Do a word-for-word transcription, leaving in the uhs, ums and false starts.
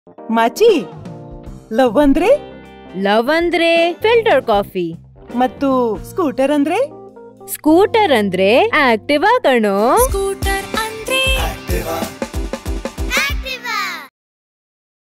ಮಾಚಿ, love ಅಂದ್ರೆ? Love ಅಂದ್ರೆ filter coffee. ಮತ್ತು ಸ್ಕೂಟರ್ ಅಂದ್ರೆ? ಸ್ಕೂಟರ್ ಅಂದ್ರೆ ಆಕ್ಟಿವಾ ಕಣೋ.